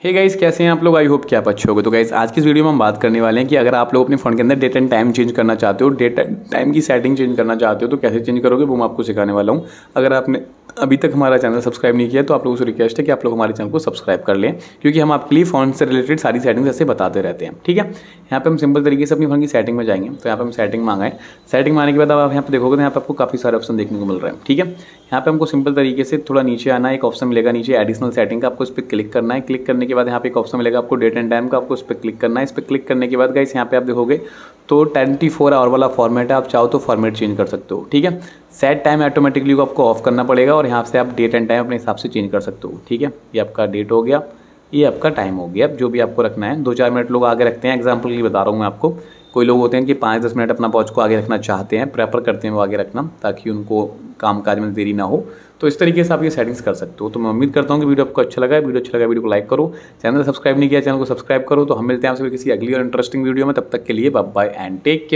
Hey guys, कैसे हैं आप लोग? आई होप कि आप अच्छे होंगे। तो गाइस, आज की इस वीडियो में हम बात करने वाले हैं कि अगर आप लोग अपने फ़ोन के अंदर डेट एंड टाइम चेंज करना चाहते हो, डेट एंड टाइम की सेटिंग चेंज करना चाहते हो तो कैसे चेंज करोगे, वो मैं आपको सिखाने वाला हूँ। अगर आपने अभी तक हमारा चैनल सब्सक्राइब नहीं किया तो आप लोगों से रिक्वेस्ट है कि आप लोग हमारे चैनल को सब्सक्राइब कर लें, क्योंकि हम आपके लिए फ़ोन से रिलेटेड सारी सेटिंग्स ऐसे बताते रहते हैं। ठीक है, यहाँ पे हम सिंपल तरीके से अपनी फ़ोन की सेटिंग में जाएंगे। तो यहाँ पे हम सेटिंग में आ गए। सेटिंग में आने के बाद अब आप यहाँ पे देखोगे तो यहाँ पे आपको काफ़ी सारे ऑप्शन देखने को मिल रहे हैं। ठीक है, यहाँ पे हमको सिंपल तरीके से थोड़ा नीचे आना है। एक ऑप्शन मिलेगा नीचे एडिशनल सेटिंग का, आपको इस पर क्लिक करना है। क्लिक करने के बाद यहाँ पे एक ऑप्शन मिलेगा आपको डेट एंड टाइम का, आपको इस पर क्लिक करना है। इस पर क्लिक करने के बाद गाइस यहाँ पे आप देखोगे तो 24 आवर वाला फॉर्मेट है, आप चाहो तो फॉर्मेट चेंज कर सकते हो। ठीक है, सेट टाइम ऑटोमेटिकली को आपको ऑफ करना पड़ेगा और यहाँ से आप डेट एंड टाइम अपने हिसाब से चेंज कर सकते हो। ठीक है, ये आपका डेट हो गया, ये आपका टाइम हो गया। अब जो भी आपको रखना है, 2-4 मिनट लोग आगे रखते हैं। एग्जाम्पल के लिए बता रहा हूँ मैं आपको। कोई लोग होते हैं कि 5-10 मिनट अपना वॉच को आगे रखना चाहते हैं, प्रेफर करते हैं वो आगे रखना, ताकि उनको काम काज में देरी ना हो। तो इस तरीके से आप ये सेटिंग्स कर सकते हो। तो मैं उम्मीद करता हूँ कि वीडियो आपको अच्छा लगा है। वीडियो अच्छा लगा वीडियो को लाइक करो, चैनल सब्सक्राइब नहीं किया चैनल को सब्सक्राइब करो। तो हम मिलते हैं आपसे किसी अगली और इंटरेस्टिंग वीडियो में। तब तक के लिए bye bye and take care.